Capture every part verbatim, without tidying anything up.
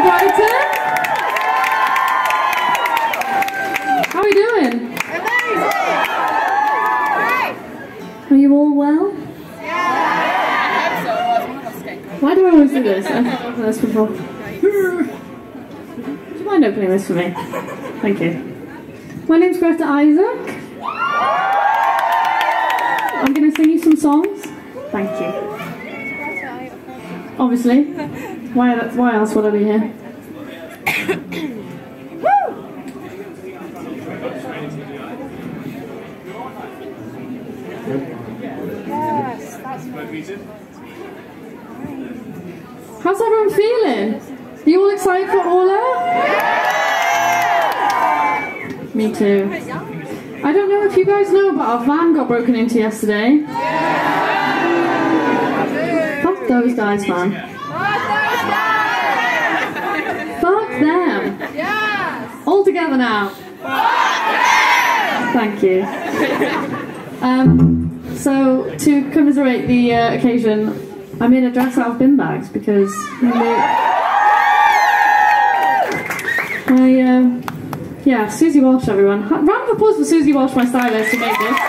Brighton. How are we doing? Are you all well? Why do I always do this? I've done this before. Would you mind opening this for me? Thank you. My name's Greta Isaac. I'm going to sing you some songs. Thank you. Obviously. Why, why else would I be here? Yes, that's How's everyone feeling? Are you all excited for Orla? Me too. I don't know if you guys know, but our van got broken into yesterday. Fuck those guys, man. Fuck them. Yes. All together now. Thank you. Um, so, to commiserate the uh, occasion, I made a dress out of bin bags because I, uh, yeah, Susie Walsh, everyone. Round of applause for Susie Walsh, my stylist, who made this.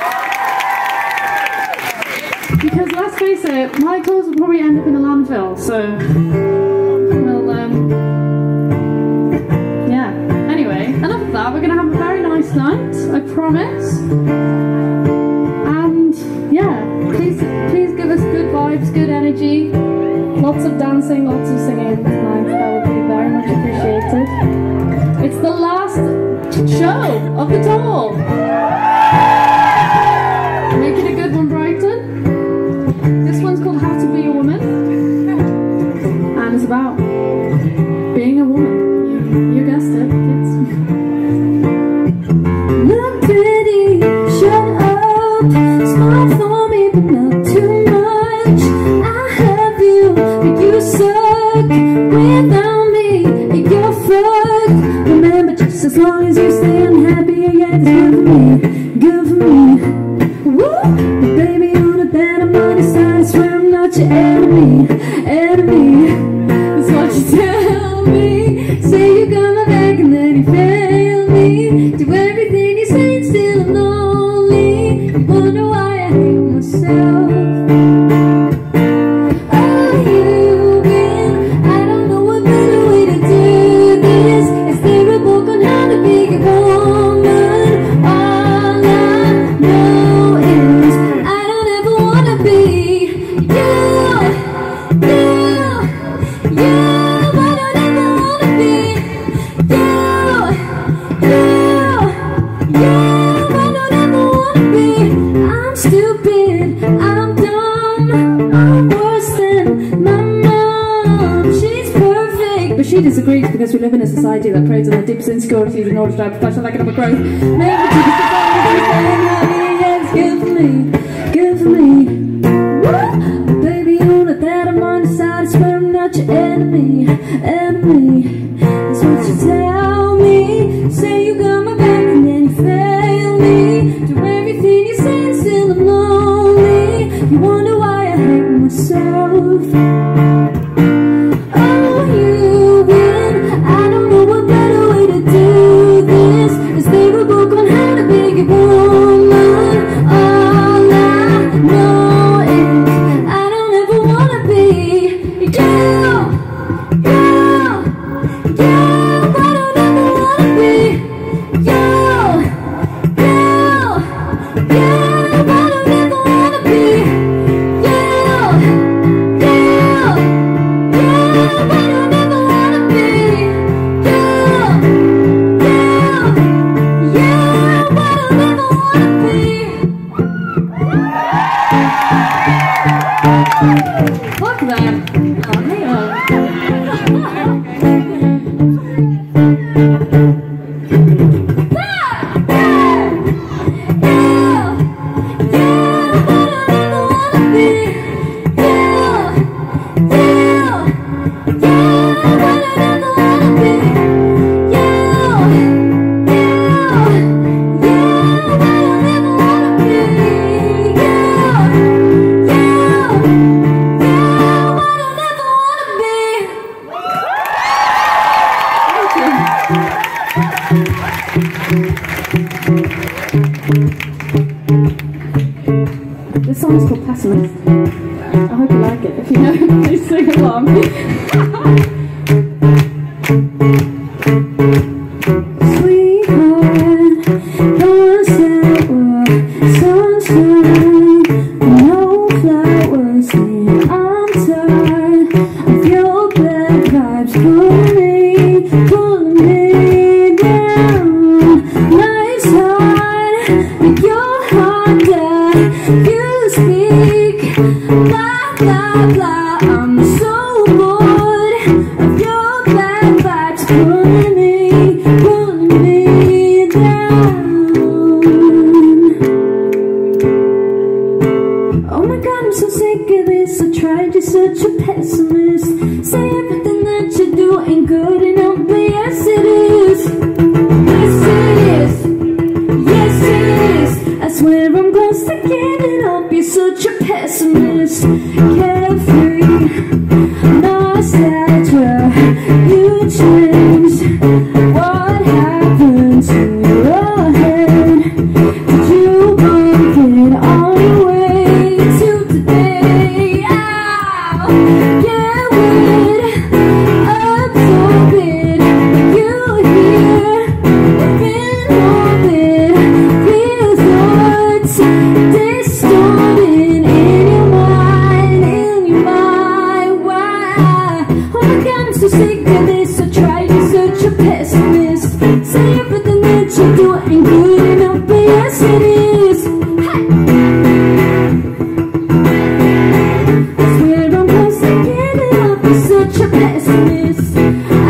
Because let's face it, my clothes will probably end up in a landfill, so, well, um, yeah. Anyway, enough of that, we're going to have a very nice night, I promise. And, yeah, please, please give us good vibes, good energy, lots of dancing, lots of singing tonight, that would be very much appreciated. It's the last show of the tour. Make it a good one, Brighton. This one's called How to Be a Woman, and it's about being a woman. You, you guessed it, kids. Look pretty, shut up, smile for me, but not too much. I have you, but you suck. Without me, you're fucked. Remember, just as long as you stay unhappy, yeah, it's good for me, good for me. Woo! But baby, on a better money side, I swear I'm not your enemy, enemy. That's what you tell me. Say you got my back and then you fail me. Do everything you say and still I'm lonely. Wonder why I hate myself. Oh, you win. I don't know what better way to do this. Is there a book on how to be a woman? All I know is I don't ever wanna be you, you, you. I don't ever wanna be you, you, you. I don't ever wanna be. I'm stupid, I'm dumb, I'm worse than my mom. She's perfect, but she disagrees because we live in a society that preys on our deepest insecurities in order to drive professional economic growth. Maybe to yeah, it's good for me, good for me. Woo! Baby, on a that I'm on the side, I swear I'm not your enemy, enemy. That's what you tell me. Say you got my back and then you fail me. Do everything you say and still I'm lonely. You wonder why I hate myself. Oh, you win. I don't know what better way to do this. Is there a book on how to be a woman? All I know is I don't ever wanna be you, you, you. I don't ever wanna be you, you, you. I don't ever wanna be you, you, you. I don't ever wanna be you, you, you. I don't ever wanna be. Fuck that. Oh, hang on. pulling me, pulling me down. Life's hard, but your heart does. You speak, blah, blah, blah. I'm so bored of your bad vibes, pulling me, pulling me down. Oh my God, I'm so sick of this. I tried, you're such a pessimist. Say everything that you do ain't good enough, but yes it is. Yes it is. Yes it is. I swear I'm close to giving up. You're such a pessimist. Carefree, nostalgia. You changed. What happened to your head? Did you bump it on your way to today? Ow! Yeah, would absorb it. You hear within orbit. Feels what's distorted in your mind, in your mind. Why? Oh my God, I'm so sick of this. I tried, you're such a pessimist. Say everything that you do ain't good enough, but yes it is. Hey! I swear I'm close to giving up. You're such a pessimist. Ah,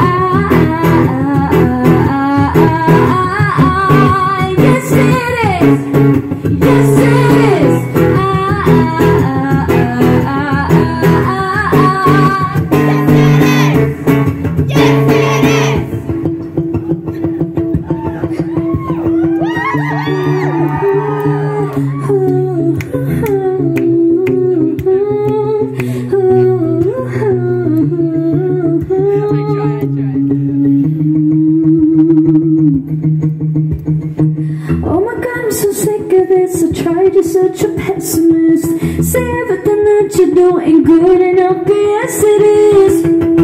ah, ah, ah, ah, yes it is. Yes it is. Ah, ah, ah, ah, ah, ah, yes it is. Oh my God, I'm so sick of this. I tried, you're such a pessimist. Say everything that you do ain't good enough, but yes it is.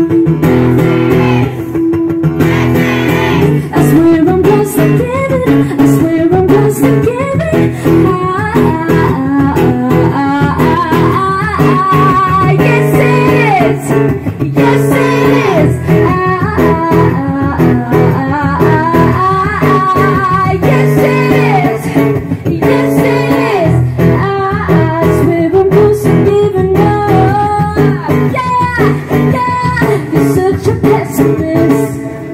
I swear I'm close to giving. I swear I'm close to giving. Ah, ah, ah, ah, ah, ah, yes it is. Yes it is. Ah, ah, ah, ah, ah, yes it is. Yes it is. Ah, I swear I'm close to giving up. Yeah, yeah. You're such a pessimist.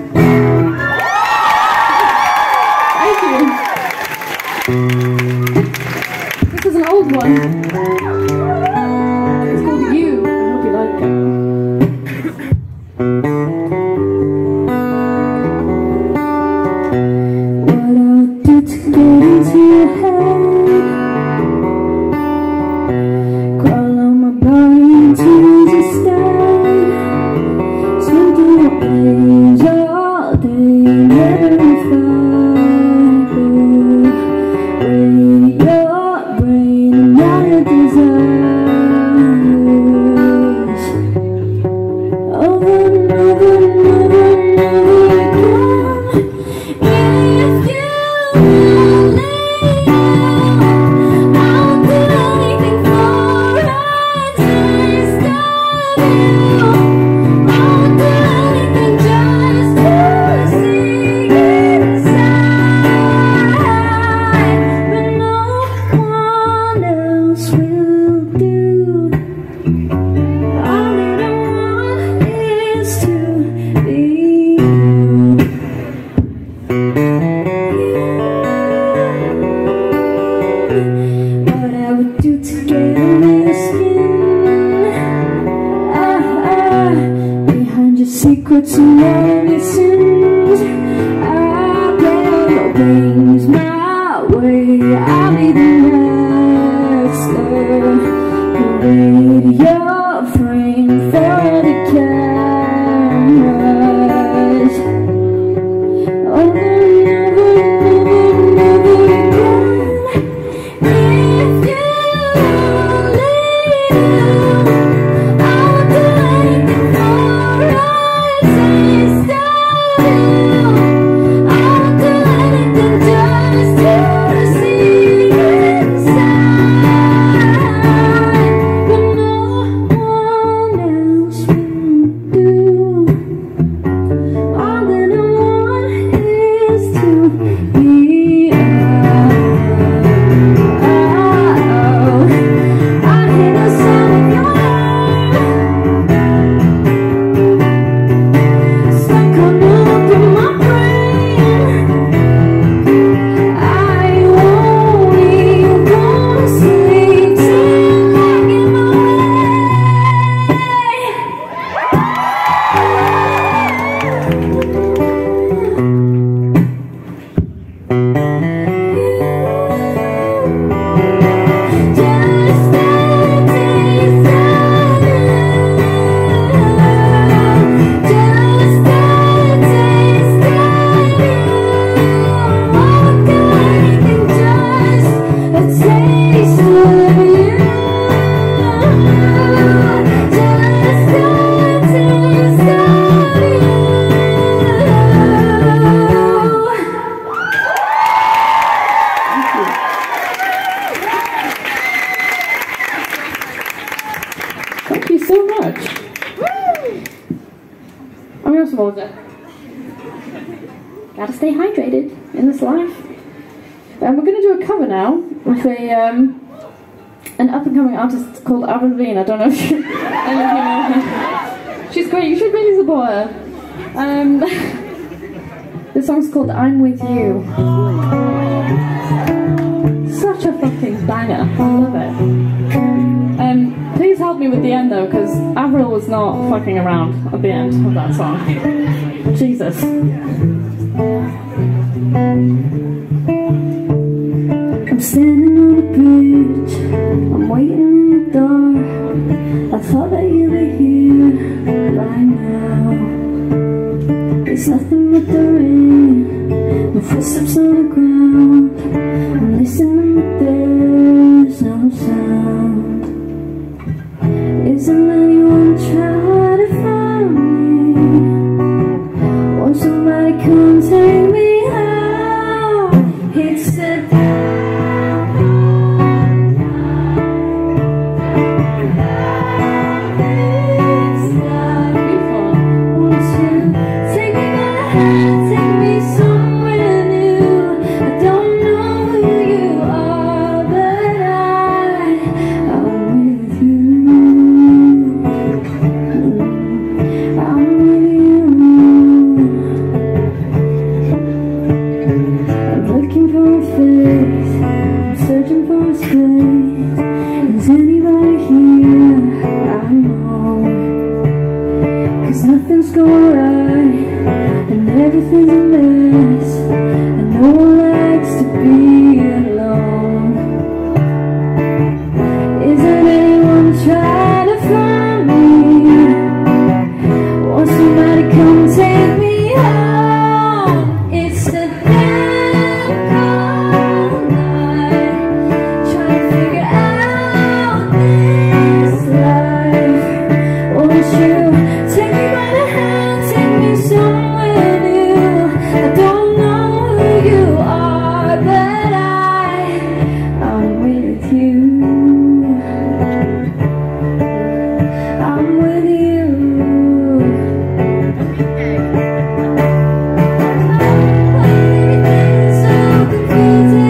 Thank you. This is an old one. It's called You. I hope you like it. What I'll do to get into your head. Crawl on my body into the sky. Swim through the waves all day, never fight. Read your brain and all your desires. Over and over and over and over again. If you only knew, I'll do anything for a taste of you. I'll do anything just to see inside. But no one else will do. All that I want is to be you. What I would do to get under your skin. Ah, ah, behind your secrets and all your sins. I'll blow your wings my way. I'll be the master. Parade your frame for the cameras. Over and over and over and over again. If you only knew, I'll do anything for a taste of you. I'll do anything just to see inside. But no one else will. have some water. Gotta stay hydrated in this life. Um, we're going to do a cover now with a um, an up-and-coming artist called Avril Lavigne. I don't know if you, any of you know her. She's great. You should really support her. Um, this song's called "I'm With You." Such a fucking banger. I love it. Um, please help me with the end though, because Avril was not fucking around at the end of that song. Jesus. I'm standing on the bridge, I'm waiting in the dark. I thought that you were here by now. It's nothing but the rain, my footsteps on the ground. I'm listening but there's no sound. Isn't anyone trying to find me? Won't somebody come take me out? It's the nothing's going right, and everything's a mess, and no one likes to be alone. Isn't anyone trying to find me? Won't somebody come take me home? It's the damn cold night, trying to figure out this life. Won't you take me by the hand, take me somewhere new? I don't know who you are, but I, I'm with you. I'm with you. Everything's so confusing.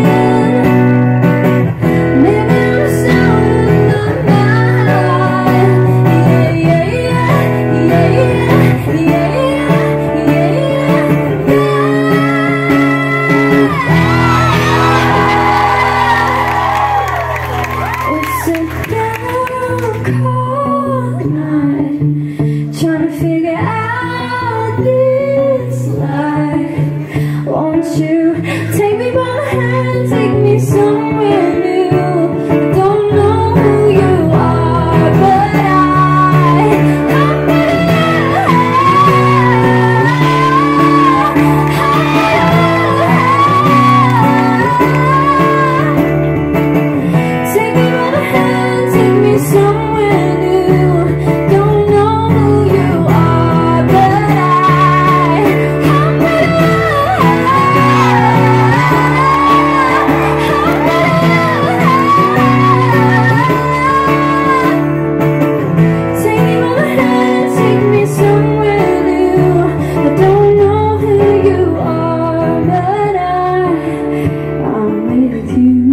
Maybe I'm just out of my mind. Yeah, yeah, yeah. Yeah, yeah, yeah, yeah. It's a damn cold night, trying to figure out this life. Won't you take me by the hand, take me somewhere new? I don't know who you are, but I, I'm with you. Take me by the hand, take me somewhere new. Don't know who you are, but I, I'm with you. Take me by the hand, take me somewhere new. I don't know who you are, but I, I'm with you.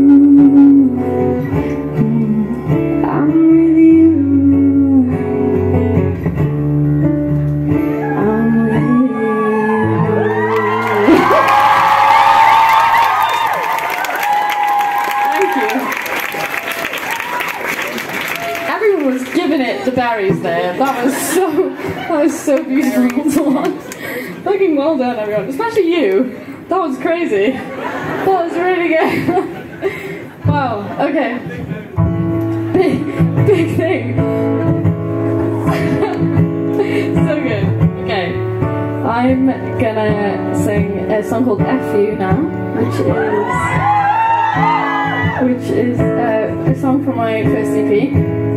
I'm with you. I'm with you. Thank you. Everyone was giving it to Barry's there. That was so, that was so beautiful to watch. Fucking well done, everyone. Especially you. That was crazy. That was really good. Wow. Okay. Big, big thing. So good. Okay. I'm gonna sing a song called F U now, which is which is uh, a song from my first E P,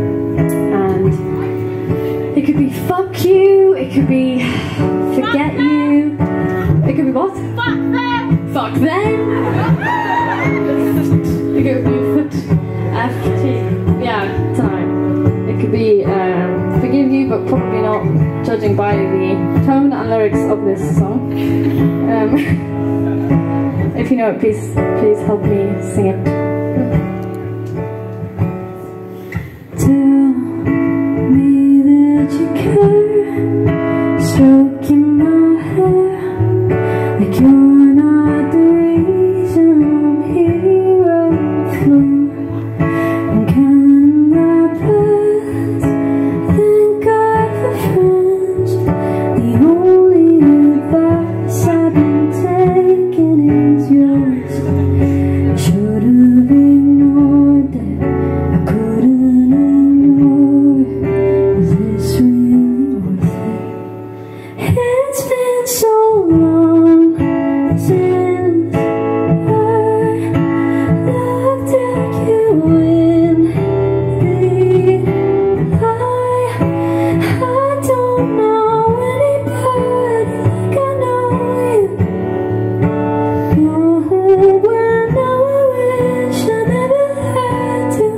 and it could be fuck you, it could be forget you, it could be what? Fuck them! Fuck them! It could be foot F T, yeah, time. It could be um, forgive you, but probably not, judging by the tone and lyrics of this song. Um, if you know it, please, please help me sing it. Tell me that you care, stroking my hair like you're not the reason I'm here on the floor. I'm counting my breath, thank God for friends. The only advice I've been taking is yours. I should have ignored that, I couldn't ignore it. Is this really worth it? It's been so long since I looked at you in the eye. I don't know anybody like I know you. Oh, well, now I wish I never had to.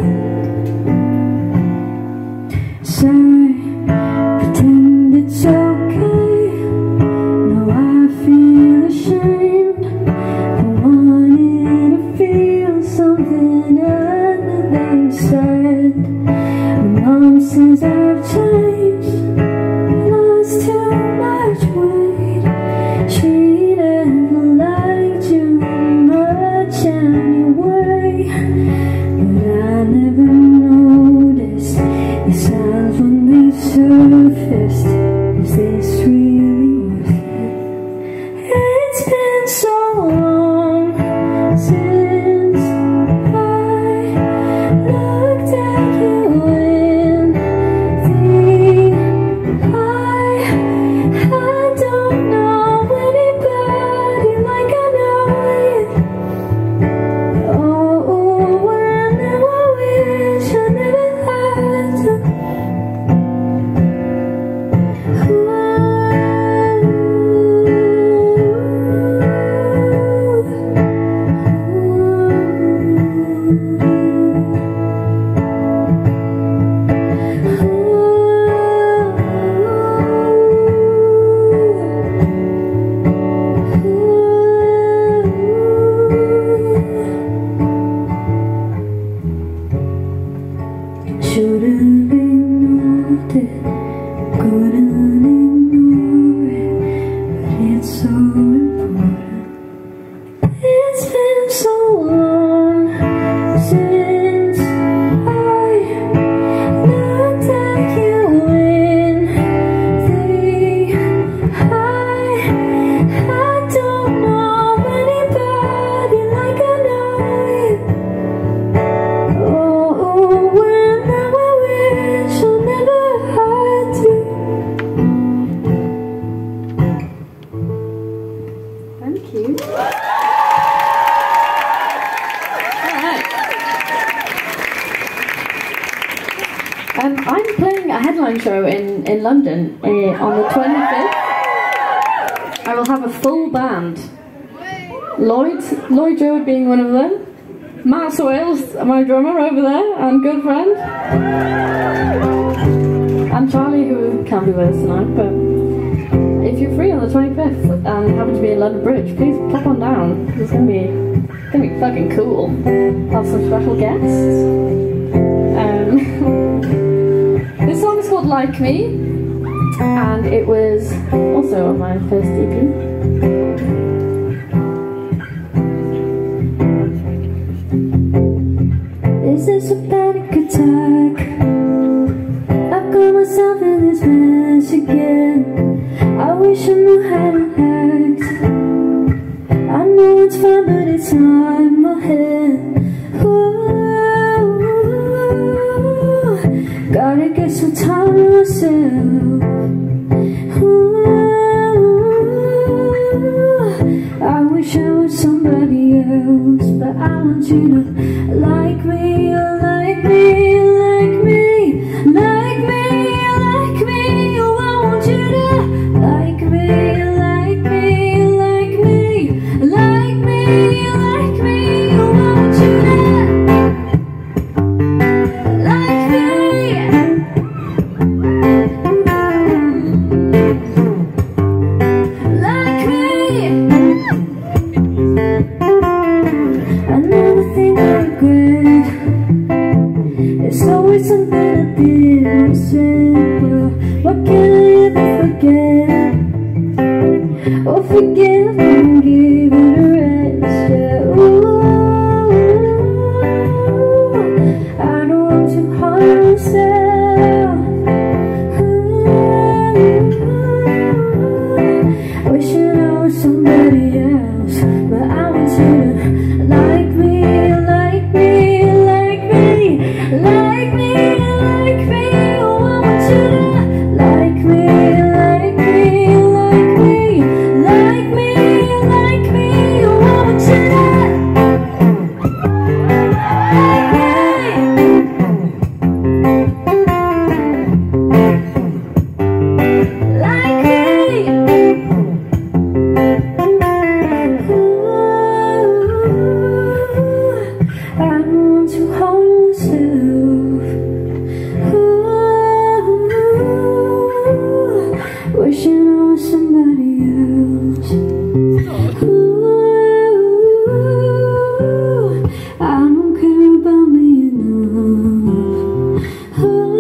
Sorry, pretend it's okay. No, I feel ashamed for wanting to feel something other than sad. Mom says I've changed, lost too much weight. She never liked you much anyway, but I never noticed the signs when they surfaced. Is this really worth it? It's been so long since I looked at you in the eye. I don't know anybody like I know you. Oh, well, now I wish I never had to. Should have ignored it, couldn't ignore it, but it's so important. It's been so long since I looked at you in the eye. I don't know anybody like I know you. Oh, well, now I wish I never had to. Thank you. Alright. Um, I'm playing a headline show in, in London uh, on the twenty-fifth. I will have a full band. Lloyd, Lloyd George being one of them. Matt Swales, my drummer over there, and good friend. And Charlie, who can't be with us tonight, but if you're free on the twenty-fifth and happen to be in London Bridge, please pop on down. It's gonna be, it's gonna be fucking cool. I'll have some special guests. Um, this song is called Like Me, and it was also on my first E P. Is this a panic attack? I've got myself in this mess again. I wish I knew how to act. I know it's fine, but it's not in my head. Ooh, gotta get some time to myself. Ooh, I wish I was somebody else, but I want you to like me, like me, like me, like me, like me. Oh, I want you to like me, like me, like me, like me, like me. Oh, I want you to like me. forgive and give it a rest. Yeah, ooh, I don't want to harm myself. Ooh, wishing I was somebody else, but I want you to like me, like me, like me, like me, like me. Oh, I want you to like me, like me, like me, like me, like me. Oh, I want you to like me, like me. Ooh, I don't want to hold myself. Ooh, wishing I was somebody else. Ooh, I don't care about me enough.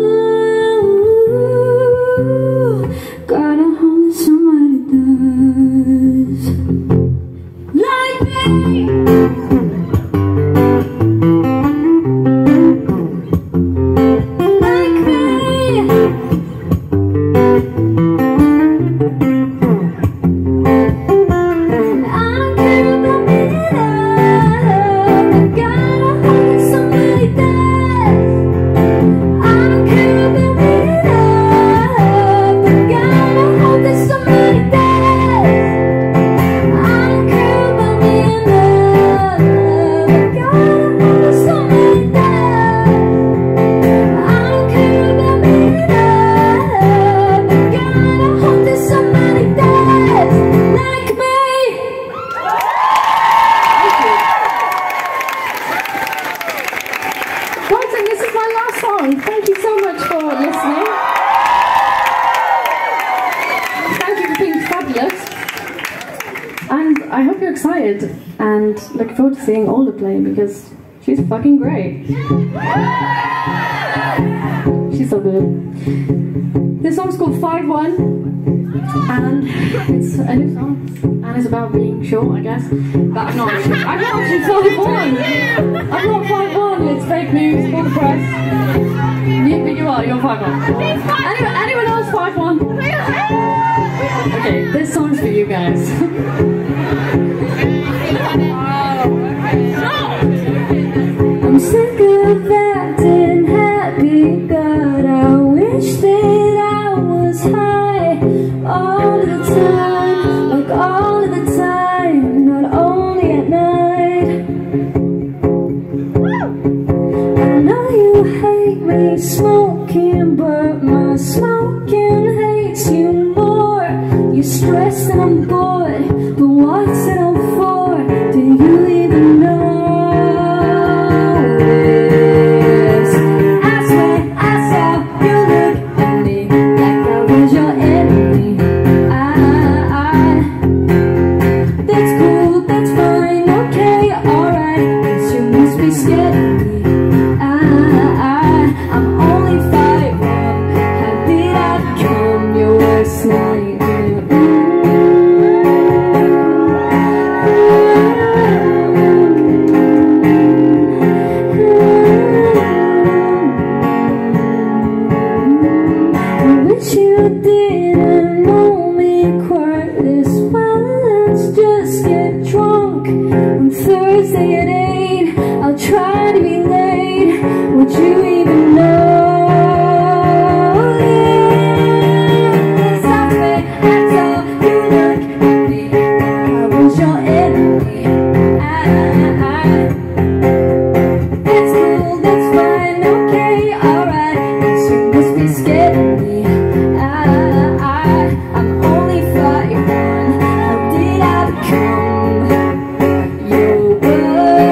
Ooh, gotta hold it, somebody does. Like me. Like me. I don't care about me enough. I gotta hold it, somebody does. I don't care about me enough. I gotta hold it, somebody does. I don't care about me enough. I gotta hold it, somebody does. I don't care about me enough. I gotta hold it, somebody does. Like me. Right, and this is my last song. Thank you so much for listening. Thank you for being fabulous. And I hope you're excited and looking forward to seeing Older play because she's fucking great. She's so good. This song's called five one, and it's a new song, and it's about being short, I guess. But I'm not actually, I'm not actually five one. I'm not five one. It's fake news for the press. You, but you are. You're five one. Anyone, anyone else five one? Okay, this song's for you guys. I'm sick of acting happy, God, I wish that I was high all of the time, like all of the time, not only at night. I know you hate me smoking, but my smoking hates you more. You're stressed and I'm bored, but what's it all for? Do you even know? Thursday at eight, I'll try to be late. Would you even know? Yes, that's the way I saw you look at me. I was your enemy. I, I, that's cool, that's fine, okay, alright. But you must be scared of me. I, I, I'm only five one. How did I become your world?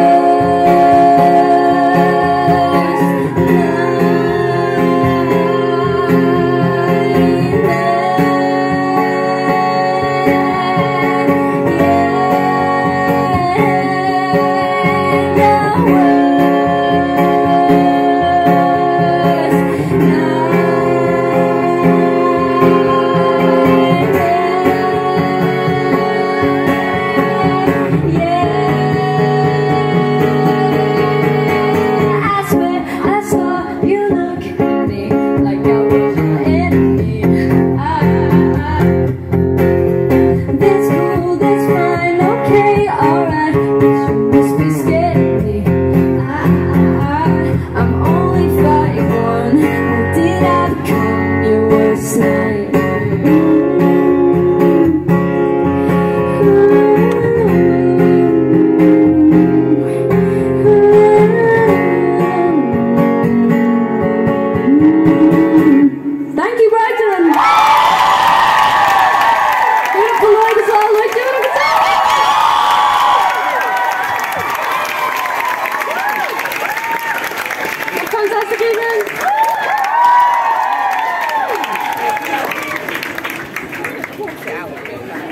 Bye.